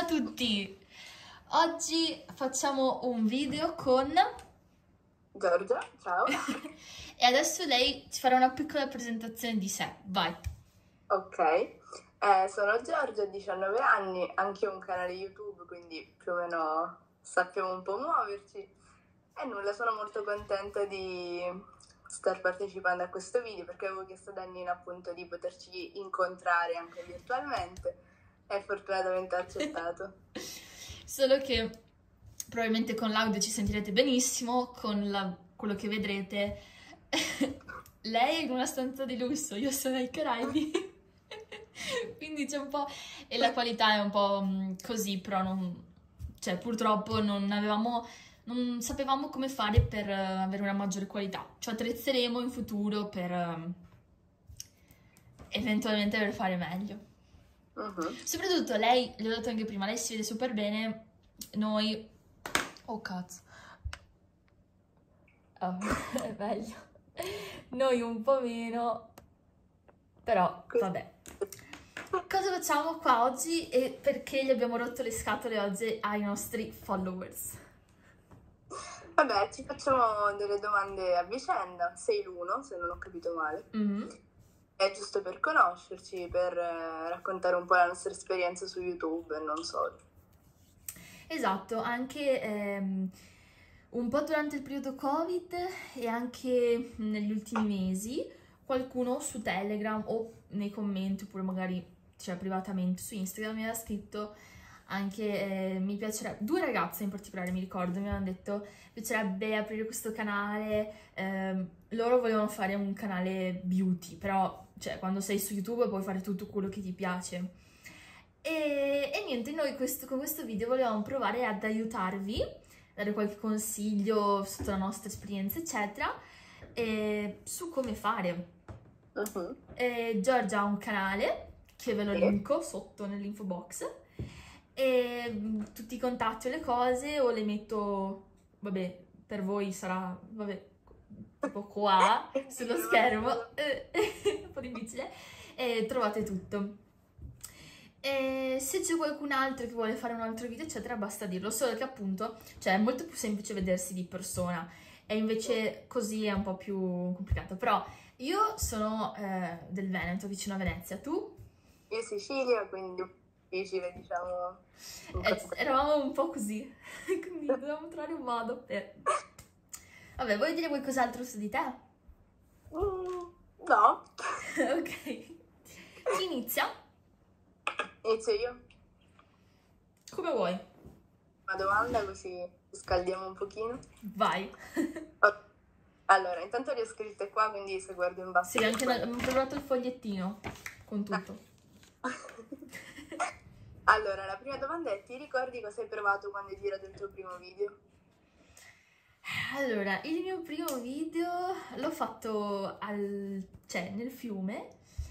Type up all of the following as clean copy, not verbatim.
a tutti! Oggi facciamo un video con Giorgia, ciao. e adesso lei ci farà una piccola presentazione di sé, vai! Ok, sono Giorgia, ho 19 anni, anche ho un canale YouTube, quindi più o meno sappiamo un po' muoverci. E nulla, sono molto contenta di star partecipando a questo video perché avevo chiesto a Dannina appunto di poterci incontrare anche virtualmente e fortunatamente ha accettato. Solo che probabilmente con l'audio ci sentirete benissimo, con quello che vedrete lei è in una stanza di lusso, io sono ai Caraibi, quindi c'è un po'... e la qualità è un po' così, però non... cioè purtroppo non sapevamo come fare per avere una maggiore qualità. Ci attrezzeremo in futuro per eventualmente per fare meglio. Soprattutto lei, le ho detto anche prima, lei si vede super bene, noi... oh cazzo. Oh, è meglio. Noi un po' meno, però vabbè. Cosa facciamo qua oggi e perché gli abbiamo rotto le scatole oggi ai nostri followers? Vabbè, ci facciamo delle domande a vicenda, sei l'uno, se non ho capito male. È giusto per conoscerci, per raccontare un po' la nostra esperienza su YouTube e non solo. Esatto, anche un po' durante il periodo Covid e anche negli ultimi mesi qualcuno su Telegram o nei commenti oppure magari privatamente su Instagram mi aveva scritto anche mi piacerebbe, due ragazze in particolare mi ricordo, mi avevano detto mi piacerebbe aprire questo canale, loro volevano fare un canale beauty, però cioè quando sei su YouTube puoi fare tutto quello che ti piace. E niente, noi con questo video volevamo provare ad aiutarvi, dare qualche consiglio sotto la nostra esperienza, eccetera, su come fare. Giorgia ha un canale, che ve lo linko sotto nell'info box, e tutti i contatti o le cose, o le metto, vabbè, per voi sarà, vabbè, tipo qua, sullo schermo, un po' difficile, e trovate tutto. E se c'è qualcun altro che vuole fare un altro video eccetera basta dirlo, solo che appunto cioè è molto più semplice vedersi di persona e invece così è un po' più complicato. Però io sono del Veneto, vicino a Venezia, tu? Io Sicilia, quindi difficile diciamo. Eravamo un po' così, quindi dovevamo trovare un modo per... Vabbè, vuoi dire qualcos'altro su di te? No. Ok, chi inizia? Inizio io? Come vuoi. Una domanda così scaldiamo un pochino. Vai. Allora, intanto le ho scritte qua, quindi se guardo in basso... Sì, anche abbiamo trovato il fogliettino con tutto. Allora, la prima domanda è: ti ricordi cosa hai provato quando hai girato il tuo primo video? Allora, il mio primo video l'ho fatto nel fiume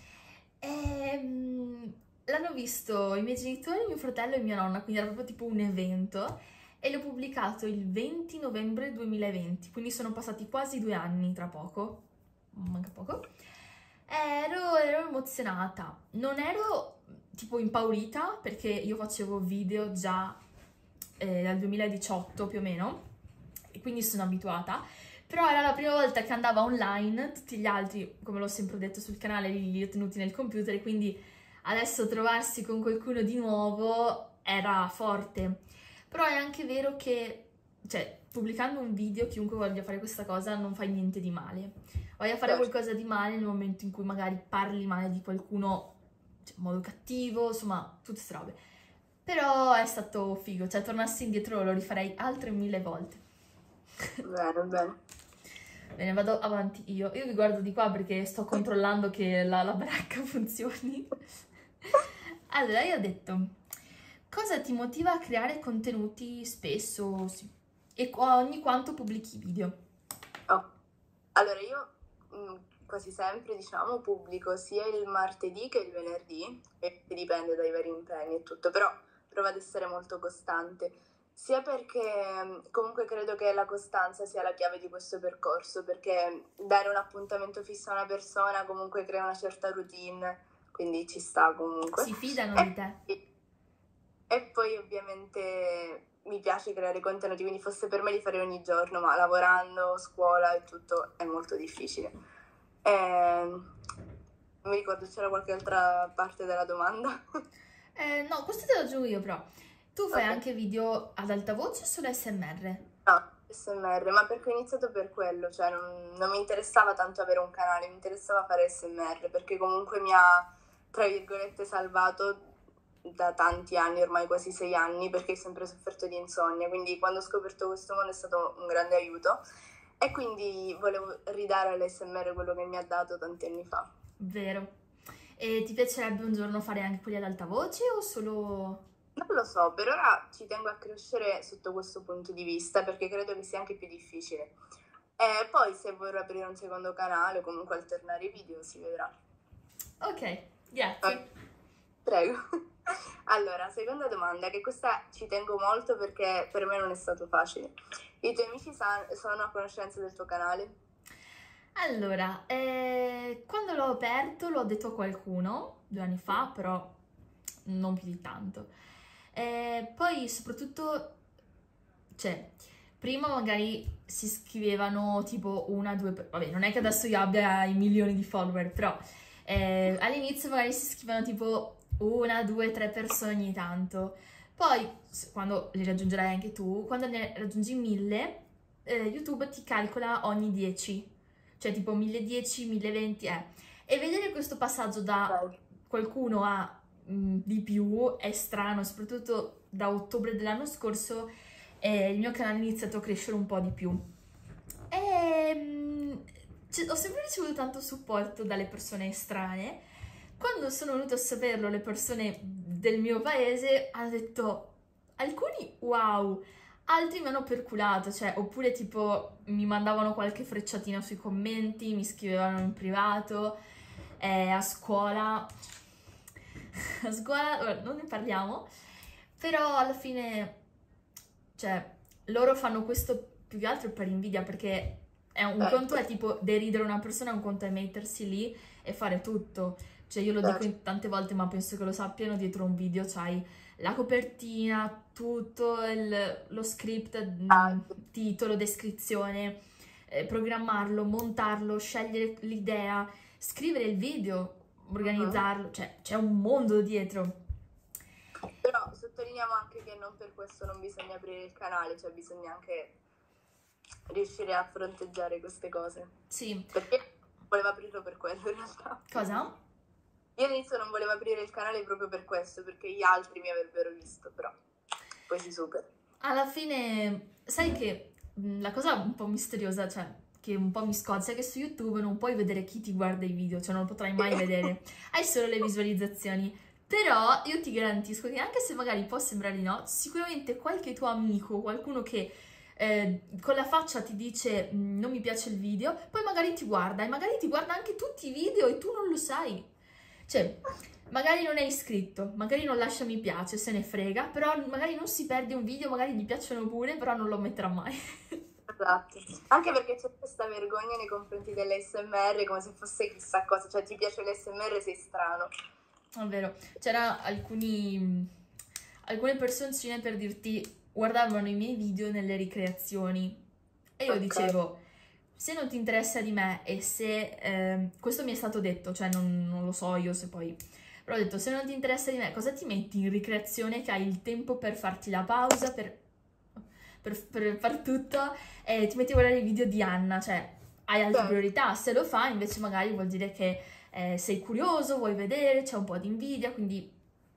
e l'hanno visto i miei genitori, mio fratello e mia nonna, quindi era proprio tipo un evento e l'ho pubblicato il 20 novembre 2020, quindi sono passati quasi 2 anni tra poco, manca poco. Ero emozionata, non ero tipo impaurita perché io facevo video già dal 2018 più o meno e quindi sono abituata, però era la prima volta che andavo online, tutti gli altri, come l'ho sempre detto sul canale, li ho tenuti nel computer e quindi adesso trovarsi con qualcuno di nuovo era forte. Però è anche vero che, cioè, pubblicando un video, chiunque voglia fare questa cosa non fai niente di male. Vai a fare qualcosa di male nel momento in cui magari parli male di qualcuno, cioè, in modo cattivo, insomma, tutte queste robe. Però è stato figo, cioè tornassi indietro lo rifarei altre 1000 volte. Bene, bene. Bene, vado avanti io. Io vi guardo di qua perché sto controllando che la baracca funzioni. Allora, io ho detto, cosa ti motiva a creare contenuti spesso e ogni quanto pubblichi video? Allora, io quasi sempre, diciamo, pubblico sia il martedì che il venerdì, e dipende dai vari impegni e tutto, però provo ad essere molto costante. Sia perché comunque credo che la costanza sia la chiave di questo percorso, perché dare un appuntamento fisso a una persona comunque crea una certa routine, quindi ci sta comunque. Si fidano di te. E poi ovviamente mi piace creare contenuti, quindi fosse per me li farei ogni giorno, ma lavorando, scuola e tutto è molto difficile. Non mi ricordo, c'era qualche altra parte della domanda? No, questo te lo aggiungo io però. Tu fai Ok. anche video ad alta voce o solo SMR? No, SMR, ma perché ho iniziato per quello, cioè non mi interessava tanto avere un canale, mi interessava fare SMR, perché comunque mi ha, tra virgolette, salvato da tanti anni, ormai quasi 6 anni, perché ho sempre sofferto di insonnia, quindi quando ho scoperto questo mondo è stato un grande aiuto e quindi volevo ridare all'SMR quello che mi ha dato tanti anni fa. Vero. E ti piacerebbe un giorno fare anche quelli ad alta voce o solo... Non lo so, per ora ci tengo a crescere sotto questo punto di vista perché credo che sia anche più difficile. E poi se vorrò aprire un secondo canale o comunque alternare i video si vedrà. Ok, grazie. Prego. Allora, seconda domanda, che questa ci tengo molto perché per me non è stato facile. I tuoi amici sono a conoscenza del tuo canale? Allora, quando l'ho aperto l'ho detto a qualcuno, 2 anni fa, però non più di tanto. Poi soprattutto, cioè, prima magari si iscrivevano tipo una, due, vabbè, non è che adesso io abbia i milioni di follower, però all'inizio magari si iscrivevano tipo una, due, tre persone ogni tanto. Poi, quando li raggiungerai anche tu, quando ne raggiungi 1000, YouTube ti calcola ogni 10, cioè tipo 1010, 1020, E vedere questo passaggio da Ok. qualcuno a di più è strano, soprattutto da ottobre dell'anno scorso il mio canale ha iniziato a crescere un po' di più. E, ho sempre ricevuto tanto supporto dalle persone estranee. Quando sono venuto a saperlo, le persone del mio paese hanno detto alcuni wow, altri mi hanno perculato, cioè, oppure tipo mi mandavano qualche frecciatina sui commenti, mi scrivevano in privato, a scuola, a scuola, ora, non ne parliamo, però alla fine, cioè, loro fanno questo più che altro per invidia, perché un conto è Certo, tipo deridere una persona, un conto è mettersi lì e fare tutto. Cioè, io lo dico certo. tante volte, ma penso che lo sappiano, dietro un video c'hai la copertina, tutto lo script, Ah, titolo, descrizione, programmarlo, montarlo, scegliere l'idea, scrivere il video, mhm. organizzarlo, cioè c'è un mondo dietro. Però sottolineiamo anche che non per questo non bisogna aprire il canale, cioè bisogna anche riuscire a fronteggiare queste cose. Sì, Perché volevo aprirlo per quello in realtà. cosa? Io all'inizio non volevo aprire il canale proprio per questo, perché gli altri mi avrebbero visto, però poi si supera. Alla fine, sai che la cosa un po' misteriosa, cioè che un po' mi scoccia, è che su YouTube non puoi vedere chi ti guarda i video, cioè non lo potrai mai vedere, hai solo le visualizzazioni. Però io ti garantisco che anche se magari può sembrare di no, sicuramente qualche tuo amico, qualcuno che con la faccia ti dice non mi piace il video, poi magari ti guarda e magari ti guarda anche tutti i video e tu non lo sai. Cioè, magari non è iscritto, magari non lascia mi piace, se ne frega, però magari non si perde un video, magari gli piacciono pure, però non lo metterà mai. Esatto. Anche perché c'è questa vergogna nei confronti dell'SMR, come se fosse chissà cosa, cioè ti piace l'SMR sei strano. È vero, c'era alcune personcine per dirti guardavano i miei video nelle ricreazioni e io Ok. dicevo se non ti interessa di me e se questo mi è stato detto, cioè non lo so io se poi però ho detto se non ti interessa di me cosa ti metti in ricreazione che hai il tempo per farti la pausa per far tutto e ti metti a guardare i video di Anna, cioè hai altre Cioè, priorità, se lo fai invece magari vuol dire che sei curioso, vuoi vedere, c'è un po' di invidia, quindi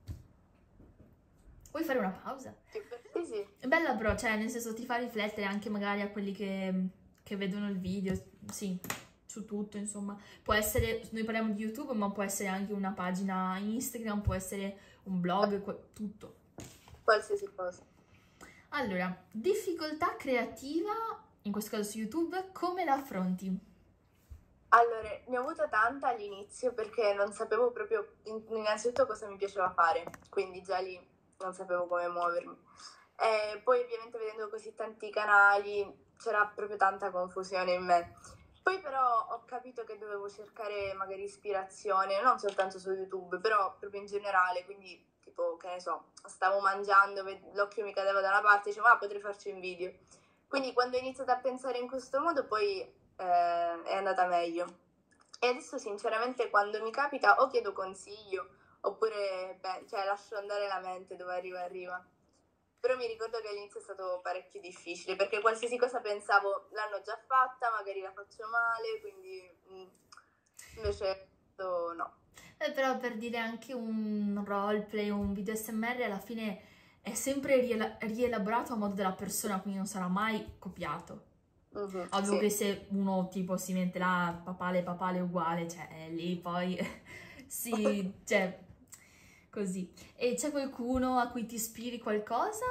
vuoi fare una pausa. sì, sì. È bella però, cioè nel senso ti fa riflettere anche magari a quelli che vedono il video, sì, su tutto insomma. Può essere, noi parliamo di YouTube, ma può essere anche una pagina Instagram, può essere un blog, tutto. Qualsiasi cosa. Allora, difficoltà creativa, in questo caso su YouTube, come la affronti? Allora, ne ho avuta tanta all'inizio perché non sapevo proprio innanzitutto cosa mi piaceva fare, quindi già lì non sapevo come muovermi. E poi ovviamente vedendo così tanti canali c'era proprio tanta confusione in me. Poi però ho capito che dovevo cercare magari ispirazione, non soltanto su YouTube, però proprio in generale, quindi tipo, che ne so, stavo mangiando, l'occhio mi cadeva da una parte, dicevo, ah, potrei farci un video. Quindi quando ho iniziato a pensare in questo modo poi è andata meglio. E adesso sinceramente quando mi capita o chiedo consiglio oppure cioè, lascio andare la mente, dove arriva arriva. Però mi ricordo che all'inizio è stato parecchio difficile perché qualsiasi cosa pensavo l'hanno già fatta, magari la faccio male, quindi invece no. Però per dire anche un roleplay, un video SMR alla fine è sempre rielaborato a modo della persona, quindi non sarà mai copiato. Ovvio Sì. che se uno tipo si mette là papale uguale, cioè lì poi sì, cioè così. E c'è qualcuno a cui ti ispiri qualcosa?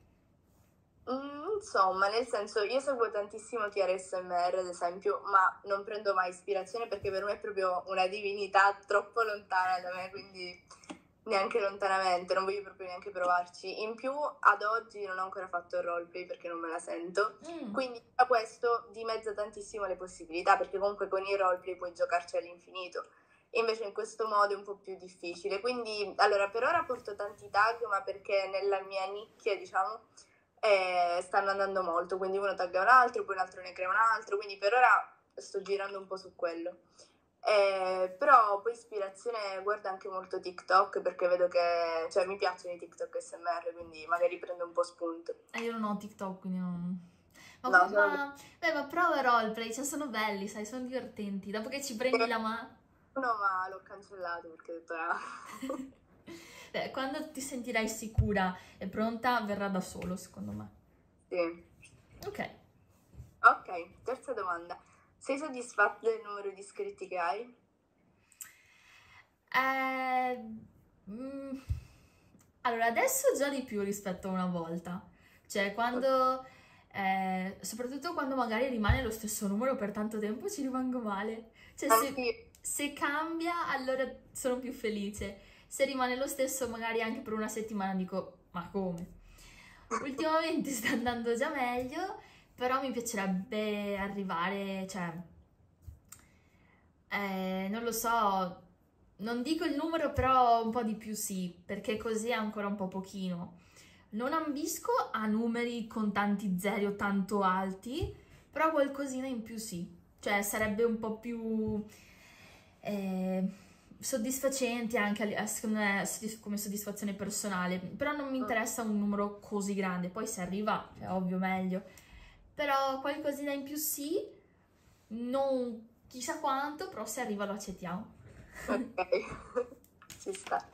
Insomma, nel senso, io seguo tantissimo chi era SMR, ad esempio, ma non prendo mai ispirazione perché per me è proprio una divinità troppo lontana da me, quindi neanche lontanamente, non voglio proprio neanche provarci. In più, ad oggi non ho ancora fatto il roleplay perché non me la sento, quindi da questo dimezza tantissimo le possibilità, perché comunque con i roleplay puoi giocarci all'infinito. Invece in questo modo è un po' più difficile. Quindi, allora, per ora porto tanti tag, ma perché nella mia nicchia, diciamo, stanno andando molto, quindi uno tagga un altro, poi un altro ne crea un altro, quindi per ora sto girando un po' su quello. Però poi ispirazione guardo anche molto TikTok perché vedo che, cioè mi piacciono i TikTok SMR, quindi magari prendo un po' spunto. Io non ho TikTok, quindi non... No, ma prova roleplay, cioè sono belli, sai, sono divertenti. Dopo che ci prendi la mano... no, ma l'ho cancellato perché ho detto Beh, quando ti sentirai sicura e pronta, verrà da solo, secondo me. Sì. Ok. Ok, terza domanda. Sei soddisfatto del numero di iscritti che hai? Allora, adesso già di più rispetto a una volta. Cioè, quando... soprattutto quando magari rimane lo stesso numero per tanto tempo, ci rimango male. Cioè, Anch'io. se cambia, allora sono più felice. Se rimane lo stesso, magari anche per una settimana dico, ma come? Ultimamente sta andando già meglio, però mi piacerebbe arrivare, cioè, non lo so, non dico il numero, però un po' di più sì, perché così è ancora un po' pochino. Non ambisco a numeri con tanti zeri o tanto alti, però qualcosina in più sì. Cioè sarebbe un po' più soddisfacente anche, secondo me, come soddisfazione personale. Però non mi interessa un numero così grande. Poi se arriva, è ovvio meglio. Però qualcosina in più sì, non chissà quanto, però se arriva lo accettiamo. Ok, ci sta.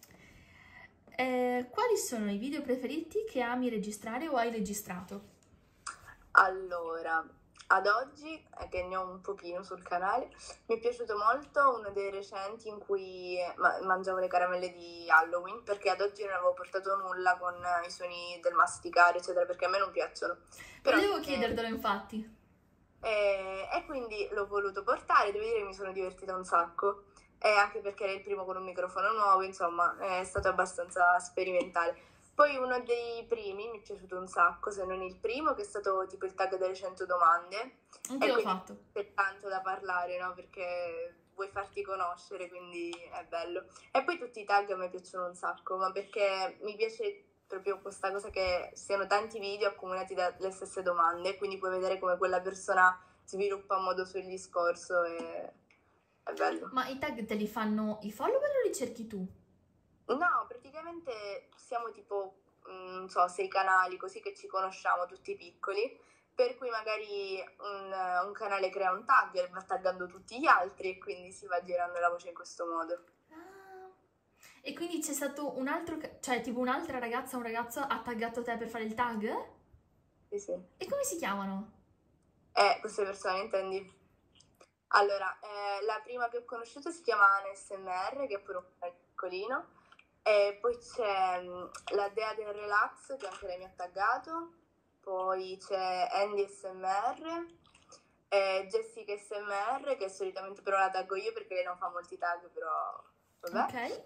Quali sono i video preferiti che ami registrare o hai registrato? Allora, ad oggi, che ne ho un pochino sul canale, mi è piaciuto molto uno dei recenti in cui mangiavo le caramelle di Halloween, perché ad oggi non avevo portato nulla con i suoni del masticare, eccetera, perché a me non piacciono. Volevo chiedertelo, infatti. E quindi l'ho voluto portare, devo dire che mi sono divertita un sacco, anche perché era il primo con un microfono nuovo, insomma, è stato abbastanza sperimentale. Poi uno dei primi mi è piaciuto un sacco, se non il primo, che è stato tipo il tag delle 100 domande. Anche E l'ho quindi fatto. c'è tanto da parlare, no? Perché vuoi farti conoscere, quindi è bello. E poi tutti i tag a me piacciono un sacco, ma perché mi piace proprio questa cosa che siano tanti video accomunati dalle stesse domande, quindi puoi vedere come quella persona sviluppa un modo sul discorso e è bello. Ma i tag te li fanno i follower o li cerchi tu? No, praticamente siamo tipo, non so, 6 canali così che ci conosciamo tutti piccoli, per cui magari un canale crea un tag e va taggando tutti gli altri e quindi si va girando la voce in questo modo. Ah. E quindi c'è stato un altro, cioè tipo un'altra ragazza o un ragazzo ha taggato te per fare il tag? Sì, sì. E come si chiamano? Queste persone intendi? Allora, la prima che ho conosciuto si chiama ANSMR, che è pure un canale piccolino, e poi c'è la Dea del Relax, che anche lei mi ha taggato, poi c'è Andy SMR, Jessica SMR, che solitamente però la taggo io perché lei non fa molti tag, però vabbè. Ok.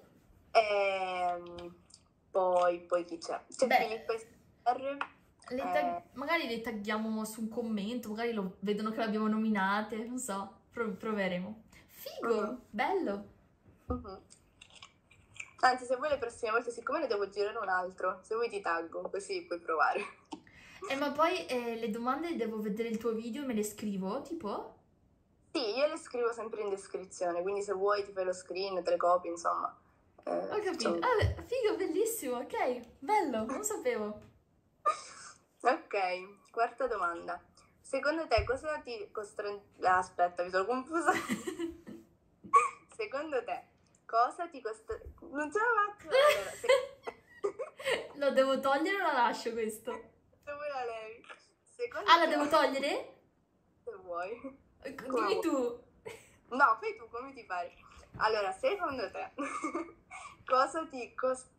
Poi chi c'è? C'è Beh, Filippo SMR. magari le tagghiamo su un commento, magari lo vedono che l'abbiamo nominate, non so, proveremo. Figo, bello. Anzi, se vuoi le prossime volte, siccome ne devo girare un altro, se vuoi ti taggo, così puoi provare. Ma poi le domande devo vedere il tuo video e me le scrivo, tipo? Sì, io le scrivo sempre in descrizione, quindi se vuoi ti fai lo screen, te le copi, insomma. Ho capito. Facciamo- Ah, figo, bellissimo, ok. Bello, non sapevo. Ok, quarta domanda. Secondo te cosa ti costringe... Aspetta, mi sono confusa. Secondo te cosa ti costringe... Non ce la faccio! Allora, Lo devo togliere o la lascio questo? se vuoi la levi. Secondo Ah, la te... devo togliere? Se vuoi. Dimmi tu. No, fai tu, come ti pare. Allora, secondo te cosa ti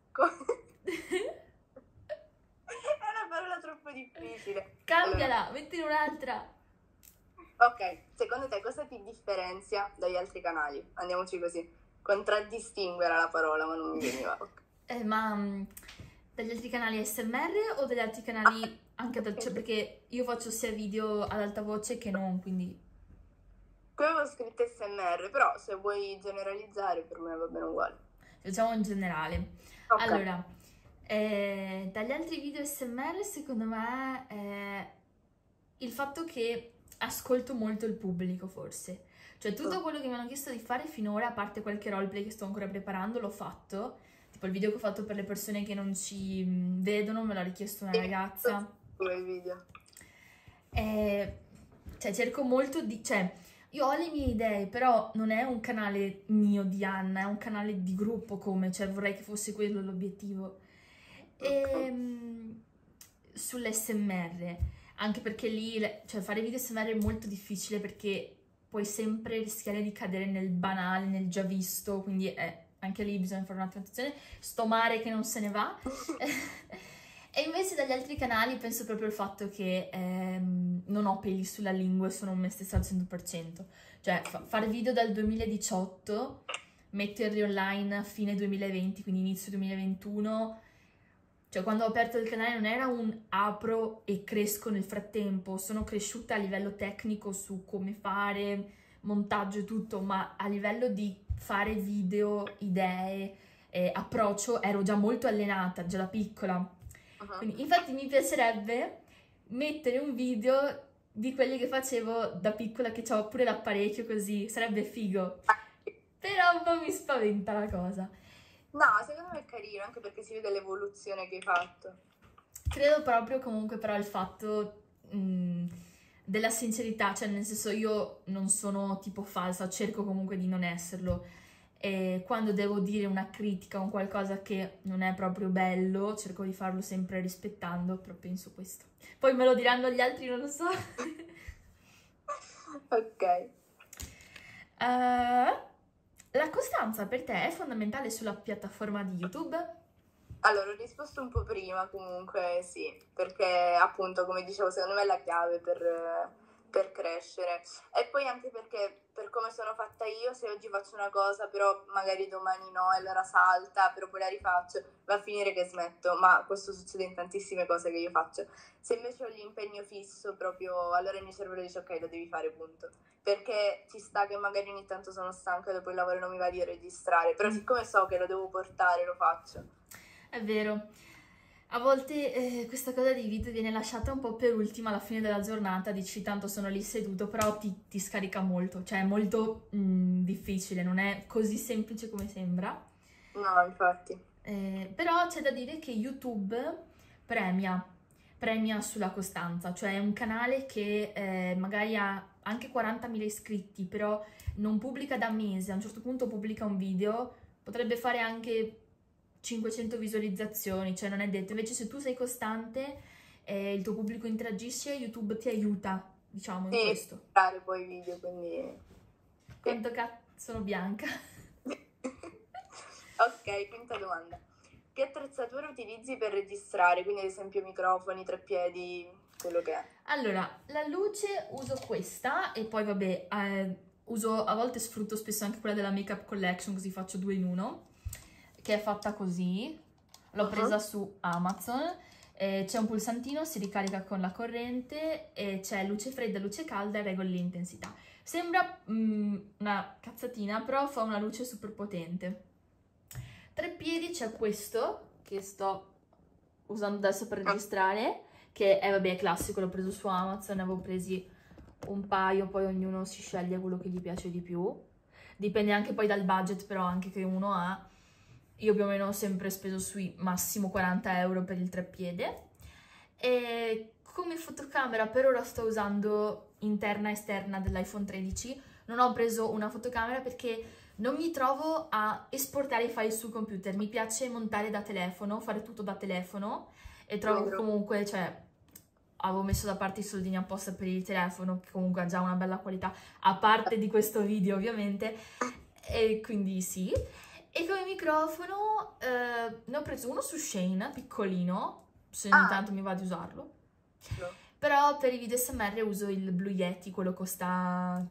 È una parola troppo difficile. Cambiala, mettine un'altra. Ok, secondo te cosa ti differenzia dagli altri canali? Andiamoci così. Contraddistinguere era la parola, ma non mi veniva. Ma dagli altri canali SMR o dagli altri canali anche cioè, perché io faccio sia video ad alta voce che non, quindi... Qui avevo scritto SMR, però se vuoi generalizzare per me va bene uguale. Facciamo in generale. Ok. Allora, dagli altri video SMR secondo me il fatto che ascolto molto il pubblico forse. Cioè tutto quello che mi hanno chiesto di fare finora, a parte qualche roleplay che sto ancora preparando, l'ho fatto. Tipo il video che ho fatto per le persone che non ci vedono, me l'ha richiesto una ragazza. Come il video. Cioè cerco molto di... Cioè, io ho le mie idee, però non è un canale mio di Anna, è un canale di gruppo come, cioè vorrei che fosse quello l'obiettivo. Sull'SMR, anche perché lì, cioè fare video SMR è molto difficile perché puoi sempre rischiare di cadere nel banale, nel già visto, quindi anche lì bisogna fare un attimo attenzione, sto mare che non se ne va. E invece dagli altri canali penso proprio al fatto che non ho peli sulla lingua e sono me stessa al 100%. Cioè fare video dal 2018, metterli online a fine 2020, quindi inizio 2021... Cioè, quando ho aperto il canale non era un apro e cresco nel frattempo, sono cresciuta a livello tecnico su come fare, montaggio e tutto, ma a livello di fare video, idee, approccio, ero già molto allenata, già da piccola. Quindi, infatti mi piacerebbe mettere un video di quelli che facevo da piccola, che ho pure l'apparecchio così, sarebbe figo. Però un po' mi spaventa la cosa. No, secondo me è carino, anche perché si vede l'evoluzione che hai fatto. Credo proprio comunque però il fatto della sincerità, cioè nel senso io non sono tipo falsa, cerco comunque di non esserlo. E quando devo dire una critica o qualcosa che non è proprio bello, cerco di farlo sempre rispettando, però penso questo. Poi me lo diranno gli altri, non lo so. Ok. La costanza per te è fondamentale sulla piattaforma di YouTube? Allora, ho risposto un po' prima, comunque sì, perché appunto, come dicevo, secondo me è la chiave per crescere. E poi anche perché, per come sono fatta io, se oggi faccio una cosa, però magari domani no, e allora salta, però poi la rifaccio, va a finire che smetto, ma questo succede in tantissime cose che io faccio. Se invece ho l'impegno fisso, proprio, allora il mio cervello dice ok, lo devi fare, punto. Perché ci sta che magari ogni tanto sono stanca dopo il lavoro e non mi va di registrare, però siccome so che lo devo portare, lo faccio. È vero. A volte questa cosa dei video viene lasciata un po' per ultima alla fine della giornata, dici tanto sono lì seduto, però ti scarica molto, cioè è molto difficile, non è così semplice come sembra. No, infatti. Però c'è da dire che YouTube premia sulla costanza, cioè è un canale che magari ha anche 40.000 iscritti, però non pubblica da mesi, a un certo punto pubblica un video, potrebbe fare anche 500 visualizzazioni, cioè non è detto. Invece se tu sei costante e il tuo pubblico interagisce, YouTube ti aiuta, diciamo, in questo. Sì, fare poi i video, quindi... Quanto cazzo sono bianca. Ok, quinta domanda. Che attrezzatura utilizzi per registrare? Quindi ad esempio microfoni, treppiedi, quello che è. Allora, la luce uso questa e poi vabbè, uso, a volte sfrutto spesso anche quella della Makeup Collection, così faccio 2 in 1, che è fatta così. L'ho presa su Amazon, c'è un pulsantino, si ricarica con la corrente e c'è luce fredda, luce calda e regoli l'intensità. Sembra una cazzatina, però fa una luce super potente. Treppiedi c'è questo che sto usando adesso per registrare, che è, vabbè, classico, l'ho preso su Amazon, ne avevo presi un paio, poi ognuno si sceglie quello che gli piace di più. Dipende anche poi dal budget però anche che uno ha. Io più o meno ho sempre speso sui massimo 40 euro per il treppiede. E come fotocamera per ora sto usando interna e esterna dell'iPhone 13. Non ho preso una fotocamera perché non mi trovo a esportare i file sul computer. Mi piace montare da telefono, fare tutto da telefono e trovo che comunque, cioè, avevo messo da parte i soldini apposta per il telefono, che comunque ha già una bella qualità, a parte di questo video ovviamente, e quindi sì. E come microfono ne ho preso uno su Shane, piccolino, se ogni tanto mi va di usarlo. Però per i video SMR uso il Blue Yeti, quello costa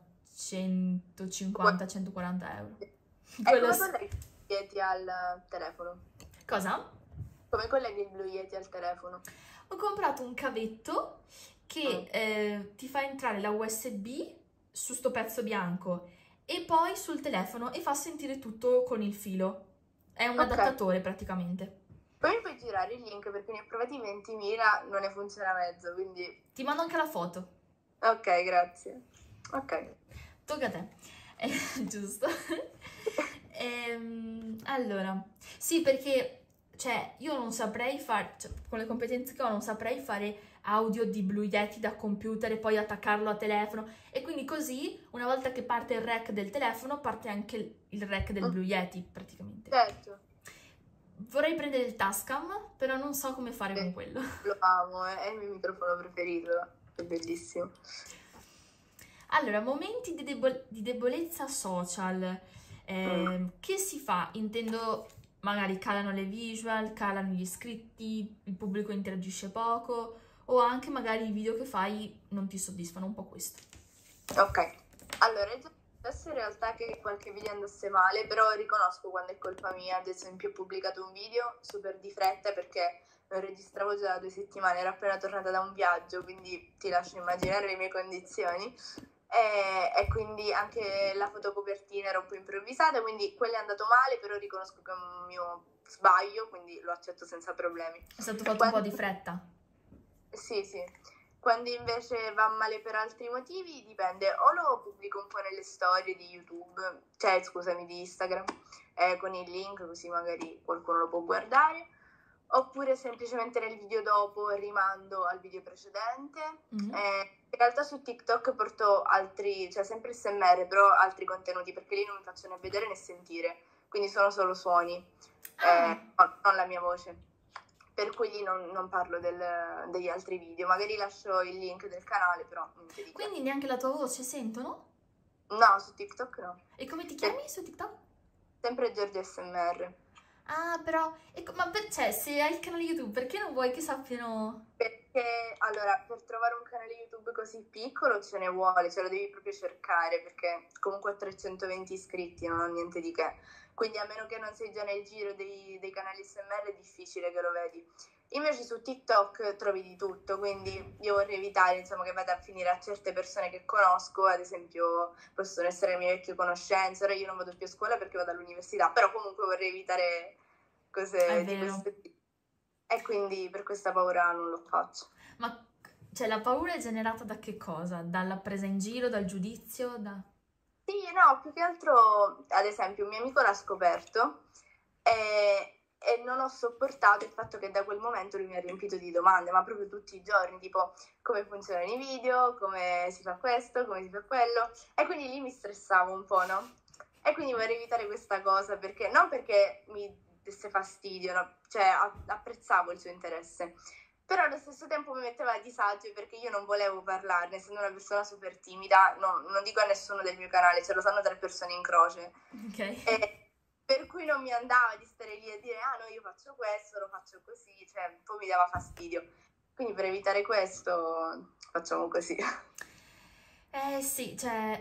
150-140 euro. E come colleghi il Blue Yeti al telefono? Cosa? Come colleghi il Blue Yeti al telefono? Ho comprato un cavetto che ti fa entrare la USB su sto pezzo bianco e poi sul telefono e fa sentire tutto con il filo. È un adattatore praticamente. Poi mi puoi girare il link perché ne ho provati 20.000, non ne funziona mezzo, quindi... Ti mando anche la foto. Ok, grazie. Ok. Tocca a te. Giusto. Allora, sì, perché, cioè, io non saprei fare, cioè, con le competenze che ho, non saprei fare audio di Blue Yeti da computer e poi attaccarlo a telefono. E quindi così, una volta che parte il rec del telefono, parte anche il rec del Blue Yeti, praticamente. Certo. Vorrei prendere il Tascam, però non so come fare con quello. Lo amo, è il mio microfono preferito, è bellissimo. Allora, momenti di debolezza social. Che si fa? Intendo, magari calano le visual, calano gli iscritti, il pubblico interagisce poco, o anche magari i video che fai non ti soddisfano, un po' questo. Ok, allora è già successo in realtà che qualche video andasse male, però riconosco quando è colpa mia. Ad esempio ho pubblicato un video super di fretta perché lo registravo già da 2 settimane, ero appena tornata da un viaggio, quindi ti lascio immaginare le mie condizioni. E quindi anche la fotocopertina era un po' improvvisata, quindi quello è andato male, però riconosco che è un mio sbaglio, quindi lo accetto senza problemi. È stato fatto un po' di fretta? Sì, sì. Quando invece va male per altri motivi dipende, o lo pubblico un po' nelle storie di YouTube, cioè scusami, di Instagram, con il link così magari qualcuno lo può guardare, oppure semplicemente nel video dopo rimando al video precedente. In realtà su TikTok porto altri, cioè sempre SMR, però altri contenuti, perché lì non mi faccio né vedere né sentire, quindi sono solo suoni, non la mia voce. Per cui lì non parlo degli altri video, magari lascio il link del canale, però niente di che. Quindi neanche la tua voce sentono? No, su TikTok no. E come ti chiami su TikTok? Sempre Giorgia SMR. Ah, però, cioè, se hai il canale YouTube, perché non vuoi che sappiano? Perché, allora, per trovare un canale YouTube così piccolo ce ne vuole, ce lo devi proprio cercare, perché comunque ho 320 iscritti, non ho niente di che. Quindi a meno che non sei già nel giro dei canali SMR è difficile che lo vedi. Invece su TikTok trovi di tutto, quindi io vorrei evitare, insomma, che vada a finire a certe persone che conosco, ad esempio possono essere le mie vecchie conoscenze. Ora io non vado più a scuola perché vado all'università, però comunque vorrei evitare cose di questo tipo. E quindi per questa paura non lo faccio. Ma cioè la paura è generata da che cosa? Dalla presa in giro, dal giudizio? Sì, no, più che altro, ad esempio, un mio amico l'ha scoperto e non ho sopportato il fatto che da quel momento lui mi ha riempito di domande, ma proprio tutti i giorni, tipo come funzionano i video, come si fa questo, come si fa quello, e quindi lì mi stressavo un po', no? E quindi vorrei evitare questa cosa, perché non perché mi desse fastidio, no? Cioè apprezzavo il suo interesse, però allo stesso tempo mi metteva a disagio perché io non volevo parlarne, essendo una persona super timida, non dico a nessuno del mio canale, ce lo sanno 3 persone in croce. Ok. E per cui non mi andava di stare lì a dire no, io faccio questo, lo faccio così, cioè un po' mi dava fastidio. Quindi per evitare questo facciamo così. Sì, cioè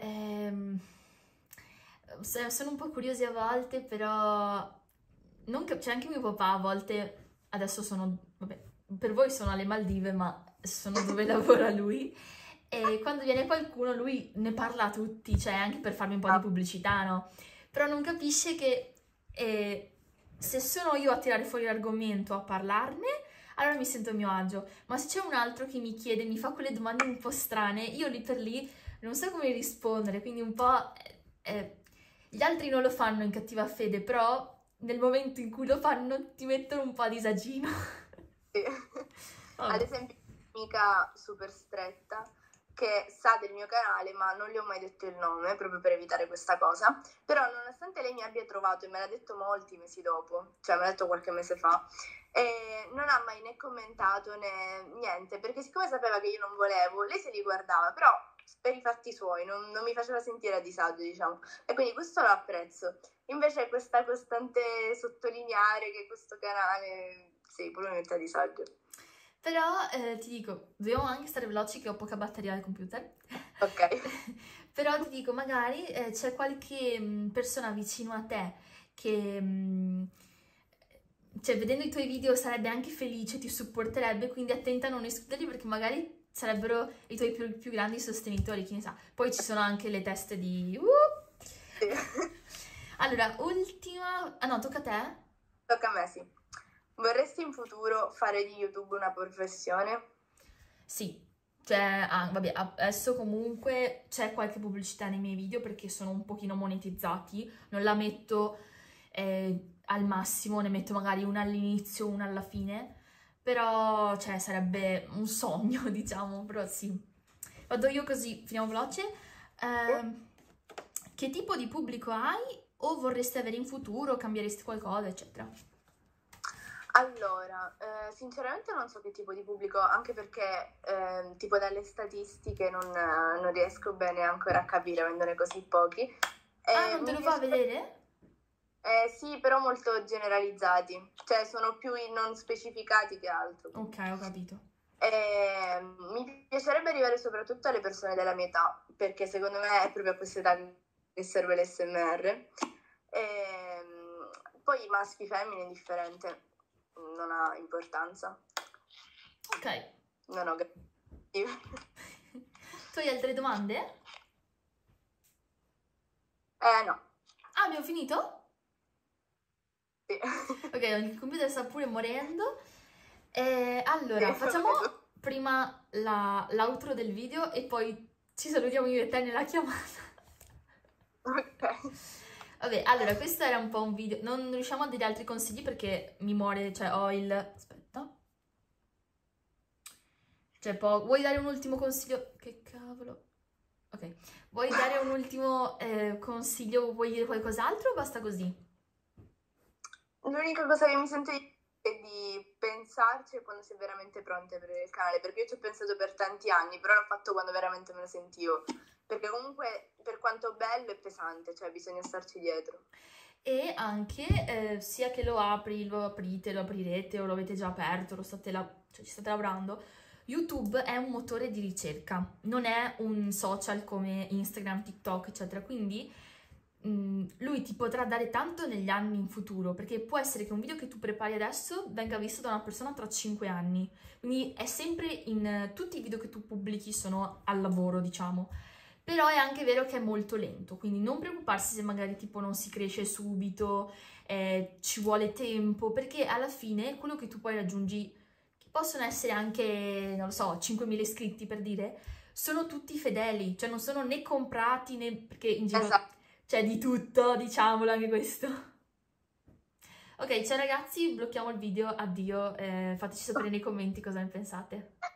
sono un po' curiosi a volte, però cioè anche mio papà a volte, adesso sono, vabbè, per voi sono alle Maldive, ma sono dove lavora lui, e quando viene qualcuno lui ne parla a tutti, cioè anche per farmi un po' di pubblicità, no? Però non capisce che se sono io a tirare fuori l'argomento, a parlarne, allora mi sento a mio agio. Ma se c'è un altro che mi chiede, mi fa quelle domande un po' strane, io lì per lì non so come rispondere, quindi un po'... gli altri non lo fanno in cattiva fede, però nel momento in cui lo fanno ti mettono un po' a disagino. Sì. Ad esempio, un'amica super stretta che sa del mio canale, ma non le ho mai detto il nome proprio per evitare questa cosa. Però, nonostante lei mi abbia trovato, e me l'ha detto molti mesi dopo, cioè me l'ha detto qualche mese fa, e non ha mai né commentato né niente, perché siccome sapeva che io non volevo, lei se li guardava, però per i fatti suoi, non mi faceva sentire a disagio, diciamo. E quindi questo lo apprezzo. Invece questa costante sottolineare che questo canale, sì, pure mi mette a disagio. Però ti dico, dobbiamo anche stare veloci che ho poca batteria al computer. Ok. Però ti dico, magari c'è qualche persona vicino a te che, cioè, vedendo i tuoi video sarebbe anche felice, ti supporterebbe, quindi attenta a non escluderli perché magari sarebbero i tuoi più grandi sostenitori, chi ne sa. Poi ci sono anche le teste di... Sì. Allora, ultima... Ah no, tocca a te? Tocca a me, sì. Vorresti in futuro fare di YouTube una professione? Sì, cioè, vabbè, adesso comunque c'è qualche pubblicità nei miei video perché sono un pochino monetizzati, non la metto al massimo, ne metto magari una all'inizio, una alla fine, però, cioè, sarebbe un sogno, diciamo, però sì. Vado io così, finiamo veloce. Che tipo di pubblico hai o vorresti avere in futuro, cambieresti qualcosa, eccetera? Allora, sinceramente non so che tipo di pubblico, anche perché tipo dalle statistiche non riesco bene ancora a capire, avendone così pochi. Non te lo fa vedere? Sì, però molto generalizzati, cioè sono più non specificati che altro. Ok, ho capito. Mi piacerebbe arrivare soprattutto alle persone della mia età, perché secondo me è proprio a questa età che serve l'SMR. Poi maschi, femmine, indifferente, non ha importanza. Ok. Non ho capito. Tu hai altre domande? No. Ah, abbiamo finito? Sì. Ok, il computer sta pure morendo. Allora, Sì, facciamo vedo. prima l'outro del video e poi ci salutiamo io e te nella chiamata. Ok. Vabbè, allora, questo era un po' un video. Non riusciamo a dare altri consigli perché mi muore, cioè ho il... Aspetta. Cioè, vuoi dare un ultimo consiglio? Che cavolo. Ok. Vuoi dare un ultimo consiglio? Vuoi dire qualcos'altro o basta così? L'unica cosa che mi sento è di pensarci quando si è veramente pronte per il canale, perché io ci ho pensato per tanti anni, però l'ho fatto quando veramente me lo sentivo, perché comunque per quanto bello è pesante, cioè bisogna starci dietro. E anche, sia che lo apri, lo aprite, lo aprirete o lo avete già aperto, cioè ci state lavorando, YouTube è un motore di ricerca, non è un social come Instagram, TikTok, eccetera, quindi lui ti potrà dare tanto negli anni in futuro, perché può essere che un video che tu prepari adesso venga visto da una persona tra 5 anni, quindi è sempre tutti i video che tu pubblichi sono al lavoro, diciamo. Però è anche vero che è molto lento, quindi non preoccuparsi se magari tipo non si cresce subito, ci vuole tempo, perché alla fine quello che tu poi raggiungi, che possono essere anche, non lo so, 5.000 iscritti per dire, sono tutti fedeli, cioè non sono né comprati né perché in giro Esatto. c'è di tutto, diciamolo anche questo. Ok, ciao ragazzi, blocchiamo il video, addio, fateci sapere nei commenti cosa ne pensate.